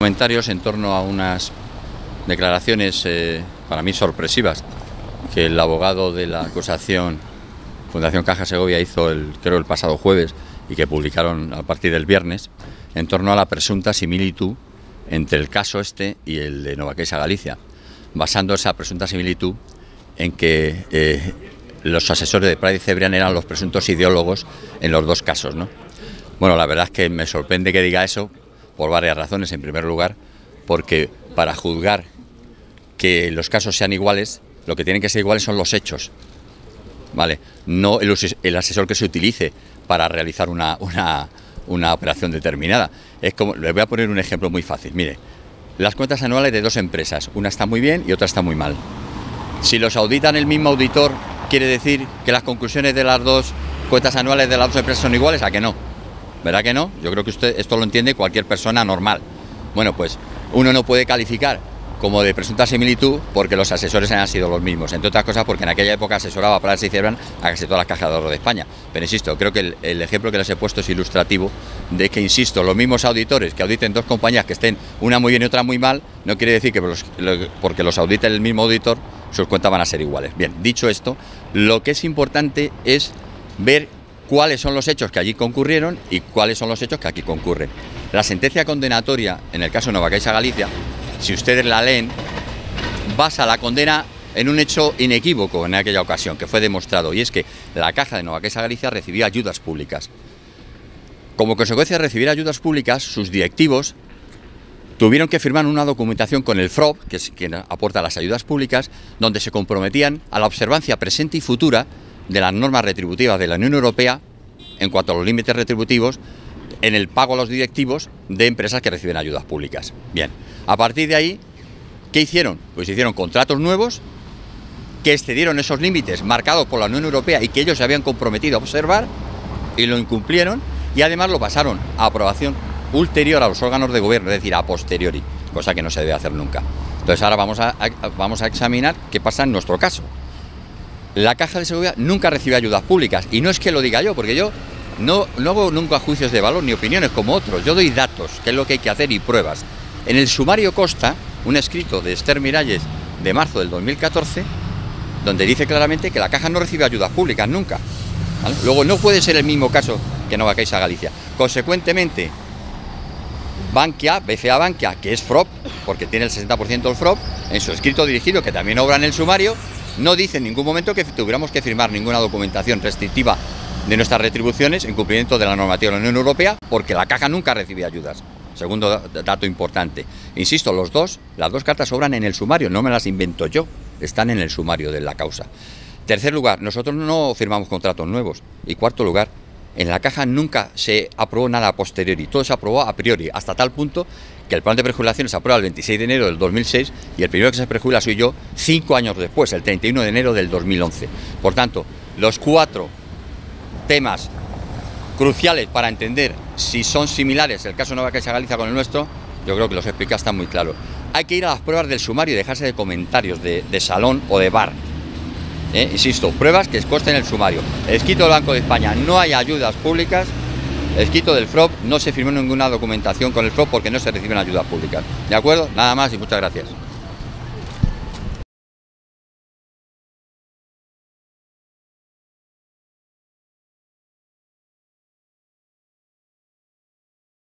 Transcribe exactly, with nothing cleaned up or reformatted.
Comentarios en torno a unas declaraciones eh, para mí sorpresivas que el abogado de la acusación Fundación Caja Segovia hizo el, creo el pasado jueves y que publicaron a partir del viernes en torno a la presunta similitud entre el caso este y el de Nova Caixa Galicia, basando esa presunta similitud en que eh, los asesores de Prada y Cebrián eran los presuntos ideólogos en los dos casos, ¿no? Bueno, la verdad es que me sorprende que diga eso por varias razones. En primer lugar, porque para juzgar que los casos sean iguales, lo que tienen que ser iguales son los hechos, ¿vale? No el, el asesor que se utilice para realizar una, una, una operación determinada. Es como, les voy a poner un ejemplo muy fácil. Mire, las cuentas anuales de dos empresas, una está muy bien y otra está muy mal. Si los auditan el mismo auditor, ¿quiere decir que las conclusiones de las dos cuentas anuales de las dos empresas son iguales? ¿A que no? ¿Verdad que no? Yo creo que usted esto lo entiende cualquier persona normal. Bueno, pues uno no puede calificar como de presunta similitud porque los asesores hayan sido los mismos, entre otras cosas porque en aquella época asesoraba a Prada y Cebrián a casi todas las cajas de ahorro de España. Pero insisto, creo que el, el ejemplo que les he puesto es ilustrativo de que, insisto, los mismos auditores que auditen dos compañías que estén una muy bien y otra muy mal, no quiere decir que los, lo, porque los audite el mismo auditor, sus cuentas van a ser iguales. Bien, dicho esto, lo que es importante es ver cuáles son los hechos que allí concurrieron y cuáles son los hechos que aquí concurren. La sentencia condenatoria, en el caso de Nova Caixa Galicia, si ustedes la leen, basa la condena en un hecho inequívoco en aquella ocasión, que fue demostrado, y es que la caja de Nova Caixa Galicia recibía ayudas públicas. Como consecuencia de recibir ayudas públicas, sus directivos tuvieron que firmar una documentación con el F R O B, que es quien aporta las ayudas públicas, donde se comprometían a la observancia presente y futura de las normas retributivas de la Unión Europea en cuanto a los límites retributivos en el pago a los directivos de empresas que reciben ayudas públicas. Bien, a partir de ahí, ¿qué hicieron? Pues hicieron contratos nuevos que excedieron esos límites marcados por la Unión Europea y que ellos se habían comprometido a observar y lo incumplieron, y además lo pasaron a aprobación ulterior a los órganos de gobierno, es decir, a posteriori, cosa que no se debe hacer nunca. Entonces ahora vamos a, a, vamos a examinar qué pasa en nuestro caso. La Caja de Segovia nunca recibe ayudas públicas, y no es que lo diga yo, porque yo no, no hago nunca juicios de valor ni opiniones como otros. Yo doy datos, que es lo que hay que hacer, y pruebas. En el sumario consta un escrito de Esther Miralles de marzo del dos mil catorce, donde dice claramente que la Caja no recibe ayudas públicas nunca, ¿vale? Luego no puede ser el mismo caso que Nova Caixa Galicia. Consecuentemente, Bankia, B C A Bankia, que es F R O B, porque tiene el sesenta por ciento del F R O B, en su escrito dirigido, que también obra en el sumario, no dice en ningún momento que tuviéramos que firmar ninguna documentación restrictiva de nuestras retribuciones en cumplimiento de la normativa de la Unión Europea, porque la Caja nunca recibe ayudas. Segundo dato importante. Insisto, los dos, las dos cartas obran en el sumario, no me las invento yo, están en el sumario de la causa. Tercer lugar, nosotros no firmamos contratos nuevos. Y cuarto lugar, en la Caja nunca se aprobó nada a posteriori, todo se aprobó a priori, hasta tal punto que el plan de prejubilación se aprueba el veintiséis de enero del dos mil seis y el primero que se prejubila soy yo cinco años después, el treinta y uno de enero del dos mil once. Por tanto, los cuatro temas cruciales para entender si son similares el caso de Nova Caixa Galicia con el nuestro, yo creo que los explica, está muy claro. Hay que ir a las pruebas del sumario y dejarse de comentarios de, de salón o de bar. ¿Eh? Insisto, pruebas que consten en el sumario. El escrito del Banco de España, no hay ayudas públicas. El escrito del F R O B, no se firmó ninguna documentación con el F R O B porque no se reciben ayudas públicas. ¿De acuerdo? Nada más y muchas gracias.